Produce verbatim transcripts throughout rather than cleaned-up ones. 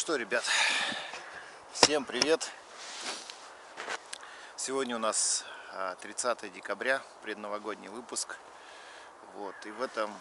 что, ребят, всем привет! Сегодня у нас тридцатое декабря, предновогодний выпуск. Вот, и в этом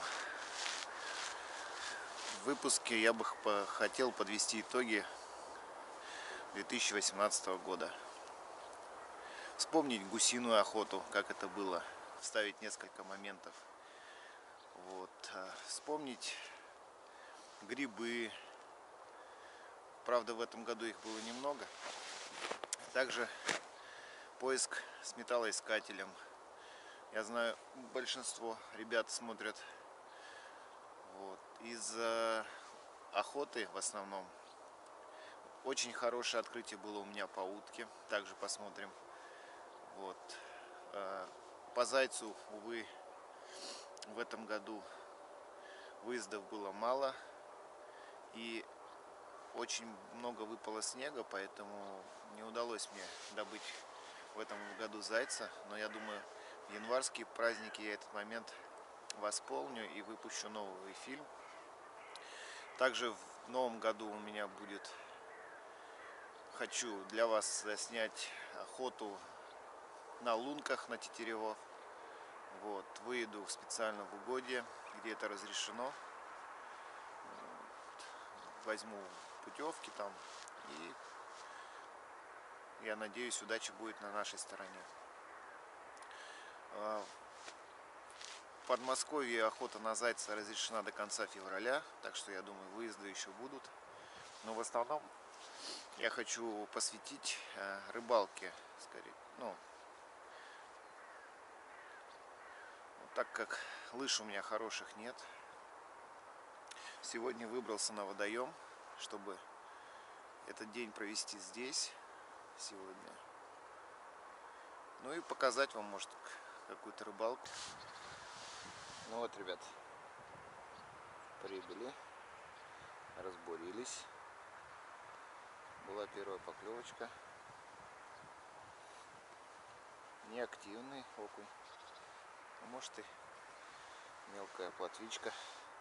выпуске я бы хотел подвести итоги две тысячи восемнадцатого года. Вспомнить гусиную охоту, как это было, вставить несколько моментов. Вот, вспомнить грибы. Правда, в этом году их было немного. Также поиск с металлоискателем. Я знаю, большинство ребят смотрят вот, из-за охоты в основном. Очень хорошее открытие было у меня по утке. Также посмотрим. Вот. По зайцу, увы, в этом году выездов было мало. И очень много выпало снега, поэтому не удалось мне добыть в этом году зайца. Но я думаю, в январские праздники я этот момент восполню и выпущу новый фильм. Также в новом году у меня будет, хочу для вас заснять охоту на лунках, на тетеревов. Вот, выеду специально в угодье, где это разрешено. Возьму путевки там, и я надеюсь, удача будет на нашей стороне. В Подмосковье охота на зайца разрешена до конца февраля, так что я думаю, выезды еще будут. Но в основном я хочу посвятить рыбалке, скорее. Ну, так как лыж у меня хороших нет. Сегодня выбрался на водоем, чтобы этот день провести здесь сегодня. Ну и показать вам, может, какую-то рыбалку. Ну вот, ребят, прибыли, разбурились. Была первая поклевочка. Неактивный окунь. А может и мелкая плотвичка.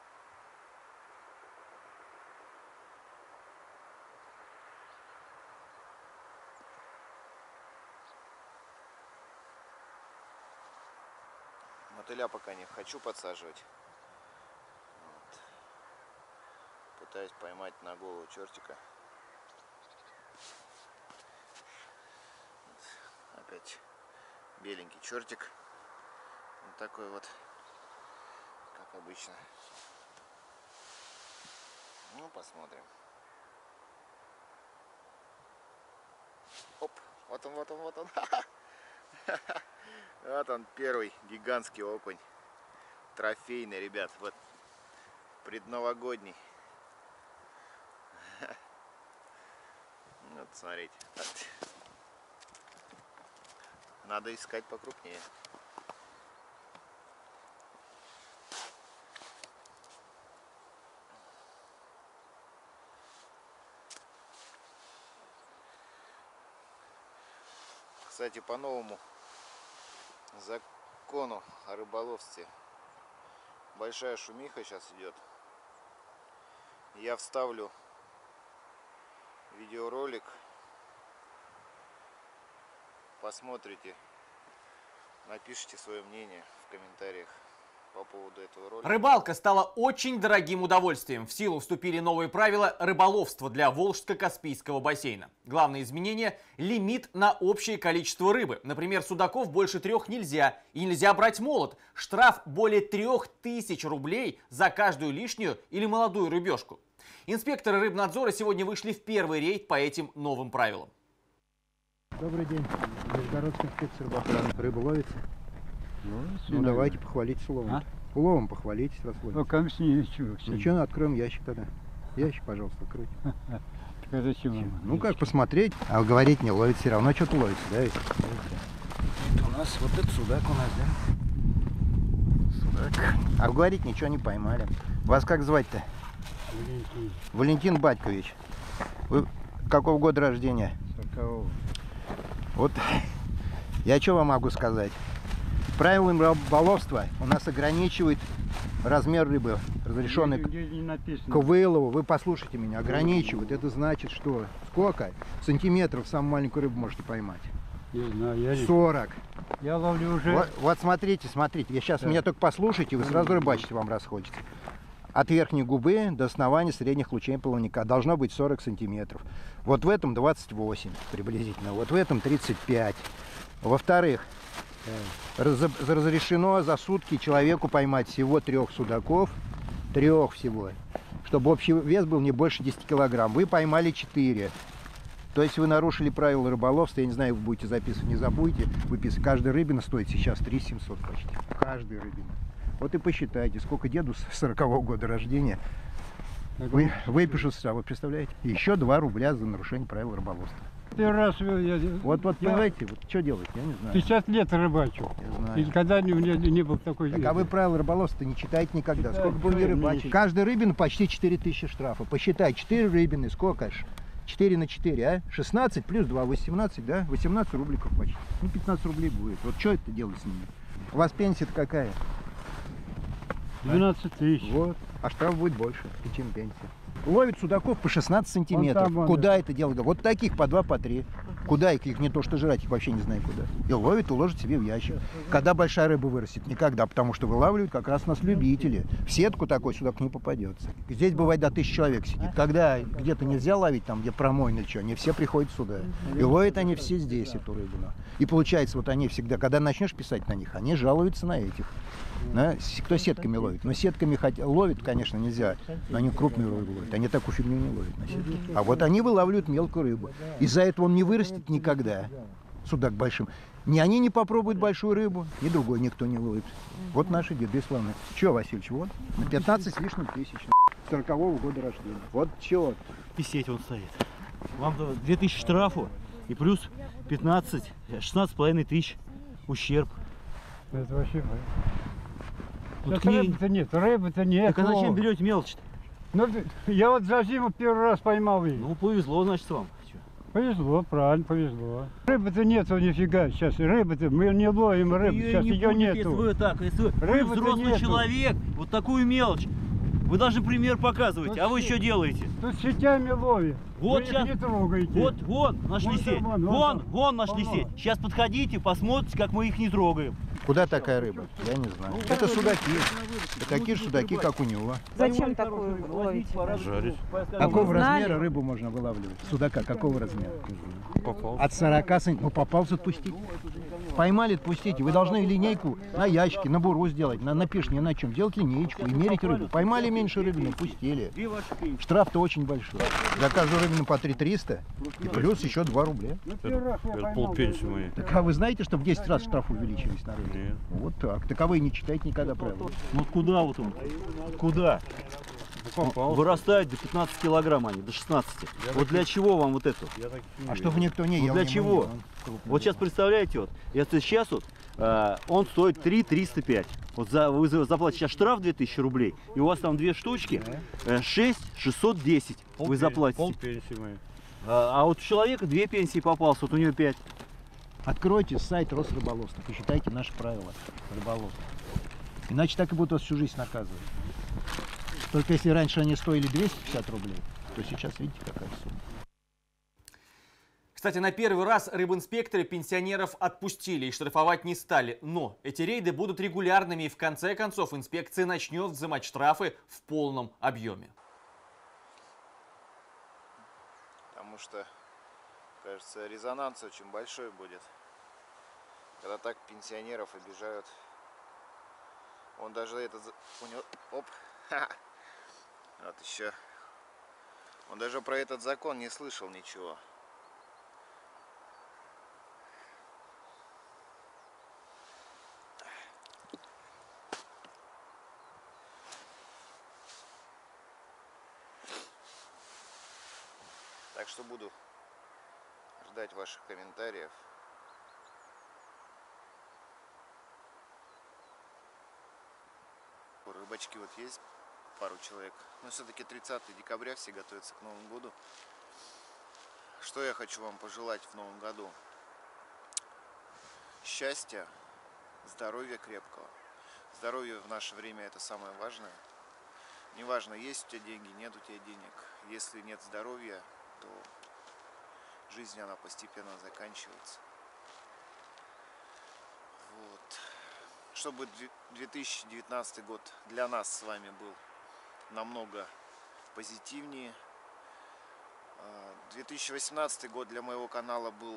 Мотыля пока не хочу подсаживать. Вот. Пытаюсь поймать на голову чертика. Опять беленький чертик. Вот такой вот, как обычно. Ну, посмотрим. Оп, вот он, вот он, вот он. Вот он, первый гигантский окунь. Трофейный, ребят. Вот, предновогодний. Вот, смотрите. Надо искать покрупнее. Кстати, по новому закону о рыболовстве большая шумиха сейчас идет. Я вставлю видеоролик, посмотрите, напишите свое мнение в комментариях по поводу этого ролика. Рыбалка стала очень дорогим удовольствием. В силу вступили новые правила рыболовства для Волжско-Каспийского бассейна. Главное изменение – лимит на общее количество рыбы. Например, судаков больше трех нельзя. И нельзя брать молот. Штраф более трех тысяч рублей за каждую лишнюю или молодую рыбешку. Инспекторы рыбнадзора сегодня вышли в первый рейд по этим новым правилам. Добрый день. Международный инспектор рыбоохраны. Рыба ловится? Ну, ну давайте похвалитесь уловом. А? Уловом похвалитесь, раз ловите. Ну, ко мне ничего. Ничего, ну, откроем ящик тогда. Ящик, пожалуйста, откройте. Так а зачем вам? Ну как посмотреть? А говорить не ловит, все равно что-то ловится, да? Это у нас вот этот судак у нас, да? Судак. А говорить ничего не поймали. Вас как звать-то? Валентин. Валентин Батькович. Вы какого года рождения? сорокового. Вот я что вам могу сказать? Правилами рыболовства у нас ограничивает размер рыбы, разрешенный Где не написано. к вылову, вы послушайте меня, ограничивают. Это значит, что сколько сантиметров самую маленькую рыбу можете поймать? Не знаю, я, не- сорок. я ловлю уже. Вот, вот смотрите, смотрите. Я сейчас Да. меня только послушайте, вы сразу рыбачите, вам расходится. От верхней губы до основания средних лучей плавника должно быть сорок сантиметров. Вот в этом двадцать восемь приблизительно, вот в этом тридцать пять. Во-вторых, раз- разрешено за сутки человеку поймать всего трех судаков, трех всего, чтобы общий вес был не больше десяти килограмм. Вы поймали четыре. То есть вы нарушили правила рыболовства, я не знаю, вы будете записывать, не забудьте, выписывать. Каждая рыбина стоит сейчас три тысячи семьсот почти. Каждая рыбина. Вот и посчитайте, сколько деду с сорокового года рождения вы, выпишут сюда, вы представляете? Еще два рубля за нарушение правил рыболовства. Первый раз я, Вот, вот я понимаете, вот что делать, я не знаю. пятьдесят лет рыбачу. Я знаю. И никогда не, не, не был такой. Так, а вы правила рыболовства не читаете никогда. Читаю, Сколько бы вы ни читаю, рыбачили? мне- Каждая рыбина почти четыре тысячи штрафа. Посчитай, четыре рыбины, сколько ж? четыре на четыре, а? шестнадцать плюс два, восемнадцать, да? восемнадцать рубликов почти. Ну, пятнадцать рублей будет. Вот что это делать с ними? У вас пенсия-то какая? двенадцать тысяч. Вот. А штраф будет больше, чем пенсия. Ловит судаков по шестнадцать сантиметров. Вон там, вон, Куда да. это дело? Вот таких по два, по три. Куда их? Их не то что жрать, их вообще не знаю куда. И ловит, уложит себе в ящик. Когда большая рыба вырастет? Никогда, потому что вылавливают как раз нас любители. В сетку такой судак не попадется. Здесь бывает до тысячи человек сидит. Когда где-то нельзя ловить, там где промойно или что, они все приходят сюда. И ловят они все здесь эту рыбу. И получается, вот они всегда, когда начнешь писать на них, они жалуются на этих. Да? С- Кто сетками ловит? Но сетками хотя ловит, конечно, нельзя, но они крупную рыбу ловят. Они такую фигню не ловят на сетке. А вот они вылавливают мелкую рыбу. Из-за этого он не вырастет никогда, судак большим. Ни они не попробуют большую рыбу, ни другой никто не ловит. Вот наши деды славные. Че, Васильевич, вот, на пятнадцать с лишним тысяч, сорокового года рождения. Вот че. И сеть он стоит. Вам две тысячи штрафу и плюс пятнадцать, шестнадцать с половиной тысяч ущерб. Это вообще. Вот Сейчас к ней- рыбы-то нет, рыбы-то нет. Так а зачем Вова. берете мелочь-то? Ну, я вот за зиму первый раз поймал ее. Ну, повезло, значит, вам. Чё? Повезло, правильно, повезло. Рыбы-то нету нифига сейчас. Рыбы-то, мы не ловим рыбу, Её сейчас не ее будет, нету. Если вы так, если вы, вы Рыбы-то взрослый нету. человек, вот такую мелочь, вы даже пример показываете, Ну, а вы что? что делаете? Тут сетями ловим. Вот Вы щас- их не трогаете. Вот, вон, нашли Вон сеть, там, вон, вон вон, там. вон нашли Вон. сеть. Сейчас подходите, посмотрите, как мы их не трогаем. Куда такая рыба? Я не знаю. Это судаки. Это такие же судаки, как у него. Зачем такую ловить? Жарить. Какого Знали? размера рыбу можно вылавливать? Судака какого размера? От сорока сантиметров. Ну попался, отпустите. Поймали, отпустите. Вы должны линейку на ящике, на буру сделать, на, на пешне, на чем. Делать линеечку и мерить рыбу. Поймали меньше рыбины, пустили. Две ваши пенсии. Штраф-то очень большой. За каждую рыбину по три триста и плюс еще два рубля. Ну, первый раз я Это поймал. полпенсии моей. Так а вы знаете, что в десять раз штраф увеличились на рыбу? Нет. Вот так. Так а вы не читаете никогда правила. Ну куда вот он? Куда? Вырастают до пятнадцати килограмм они, до шестнадцати. Вот для чего вам вот это? А чтобы никто не Ну, ел. для не чего? мыл, он крупный. Вот сейчас представляете, вот, если сейчас вот, э, он стоит три триста пять. Вот за, вы за- заплатите сейчас штраф две тысячи рублей, и у вас там две штучки, э, шесть шестьсот десять вы заплатите. Полпенсии моей. А, а вот у человека две пенсии попалось, вот у него пять. Откройте сайт Росрыболовства, почитайте наши правила рыболовства. Иначе так и будут вас всю жизнь наказывать. Только если раньше они стоили двести пятьдесят рублей, то сейчас видите какая сумма. Кстати, на первый раз рыбинспекторы пенсионеров отпустили и штрафовать не стали. Но эти рейды будут регулярными, и в конце концов инспекция начнет взимать штрафы в полном объеме. Потому что, кажется, резонанс очень большой будет, когда так пенсионеров обижают. Он даже этот, за- у него, оп, ха, вот еще, он даже про этот закон не слышал ничего. Так что буду ждать ваших комментариев. Рыбачки вот есть пару человек, но все-таки тридцатое декабря, все готовятся к Новому году. Что я хочу вам пожелать в Новом году? Счастья, здоровья крепкого. Здоровье в наше время это самое важное. Неважно, есть у тебя деньги, нет у тебя денег. Если нет здоровья, то жизнь она постепенно заканчивается. Вот. Чтобы две тысячи девятнадцатый год для нас с вами был намного позитивнее. две тысячи восемнадцатый год для моего канала был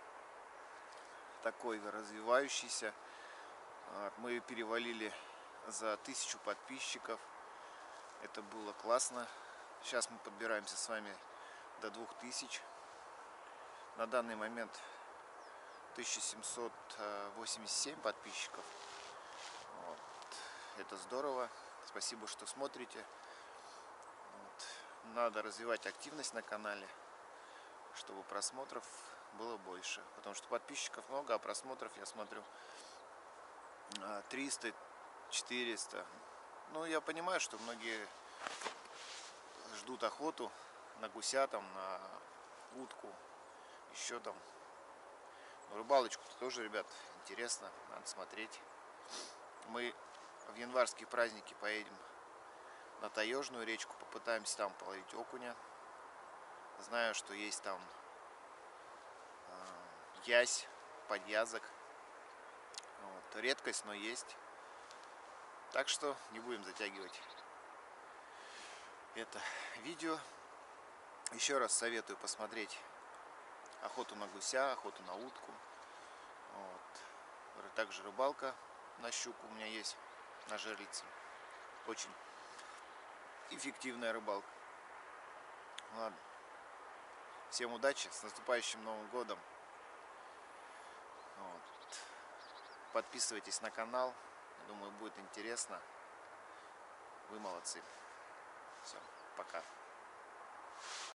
такой развивающийся. Мы перевалили за тысячу подписчиков. Это было классно. Сейчас мы подбираемся с вами до двух тысяч. На данный момент тысяча семьсот восемьдесят семь подписчиков. Вот. Это здорово. Спасибо, что смотрите. Вот. Надо развивать активность на канале, чтобы просмотров было больше. Потому что подписчиков много, а просмотров, я смотрю, триста четыреста. Ну, я понимаю, что многие ждут охоту на гуся, там, на утку, еще там. Но рыбалочку тоже, ребят, интересно, надо смотреть. Мы в январские праздники поедем на Таежную речку, попытаемся там половить окуня. Знаю, что есть там э, ясь, подъязок. Вот. Редкость, но есть. Так что не будем затягивать это видео. Еще раз советую посмотреть охоту на гуся, охоту на утку. Вот. Также рыбалка на щуку у меня есть, на жерлице. Очень эффективная рыбалка. Ладно. Всем удачи, с наступающим Новым годом. Вот. Подписывайтесь на канал. Думаю, будет интересно. Вы молодцы. Все, пока.